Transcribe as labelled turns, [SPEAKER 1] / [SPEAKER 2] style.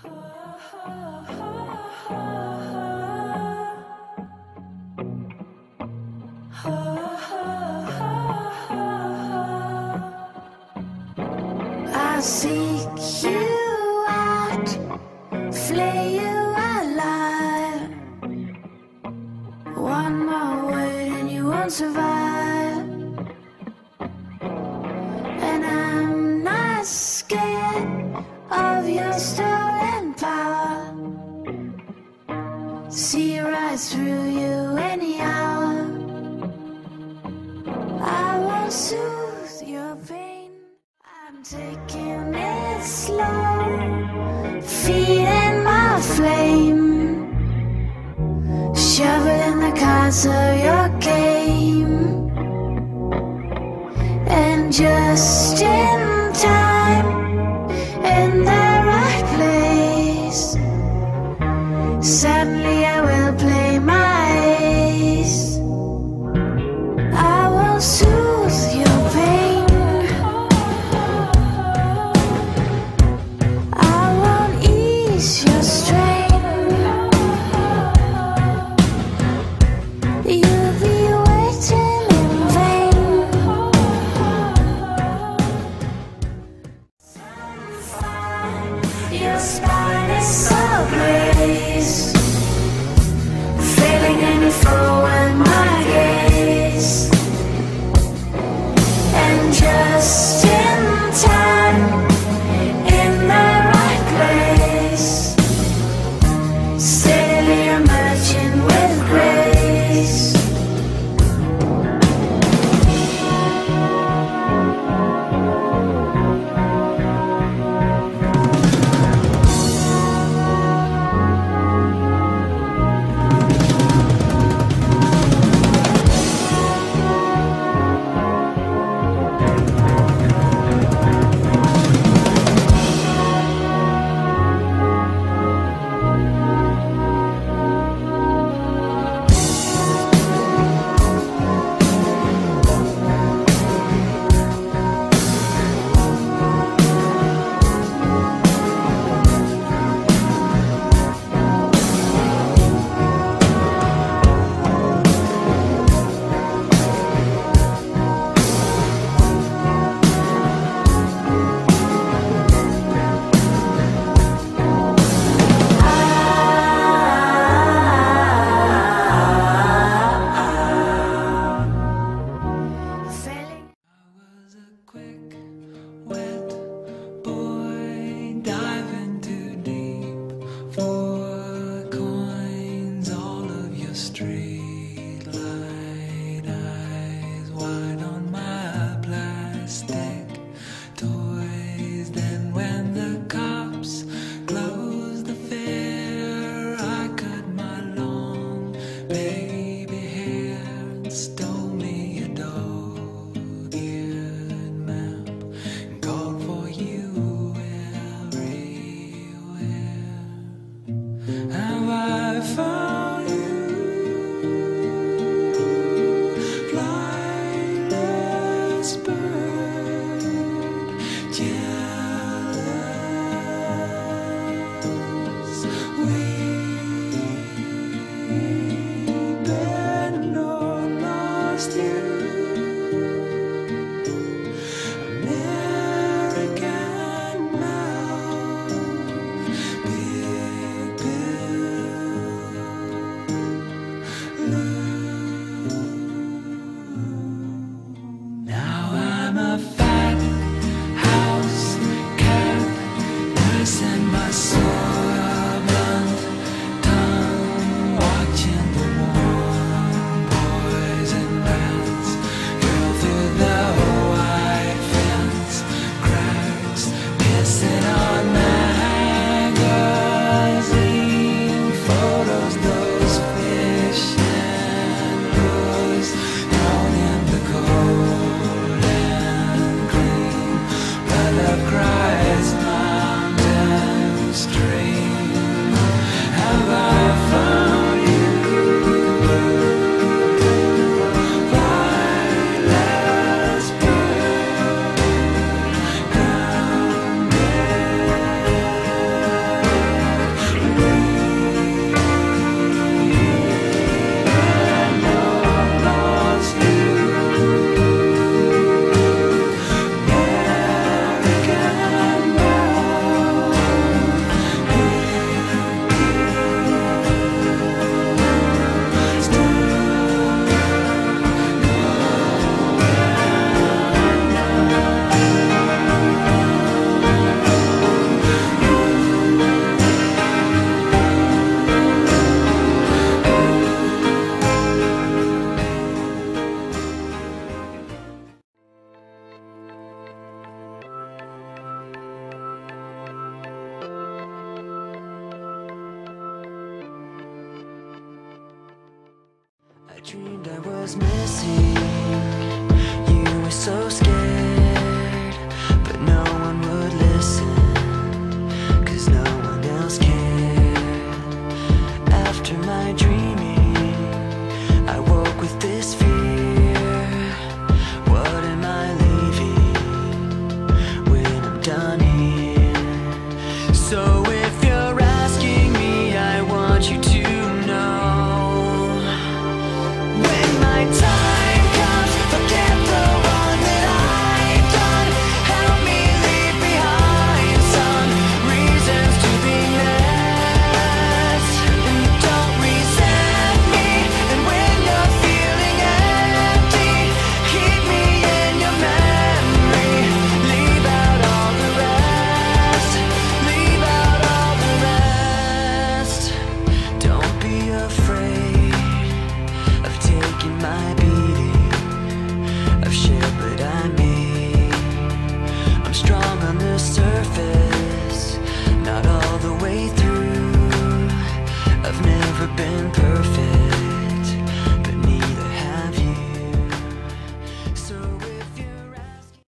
[SPEAKER 1] I'll seek you out, flay you alive. One more word and you won't survive. And I'm not scared of your stolen power. See right through you anyhow. I won't soothe your pain. I'm taking it slow, feeding my flame, shoveling the cards of your game. And just in time, in the right place, suddenly I will play my ace. I will soothe your pain. I won't ease your strain. You'll be waiting in vain. Your spine is so braced, failing any forward my gaze. And just in time, in the right place, steadily emerging with grace.
[SPEAKER 2] Cries mountains. dreamed I was missing. You were so scared, but no one would listen, 'cause no one else cared. After my dreaming, I woke with this fear. What am I leaving when I'm done here? So if you're asking me, I want you to know, when my time comes, forget the wrong that I've done. Help me leave behind some reasons to be left. And don't resent me. And when you're feeling empty, keep me in your memory. Leave out all the rest. Leave out all the rest. Don't be afraid of taking my beating. I've shared what I made. I'm strong on the surface, not all the way through.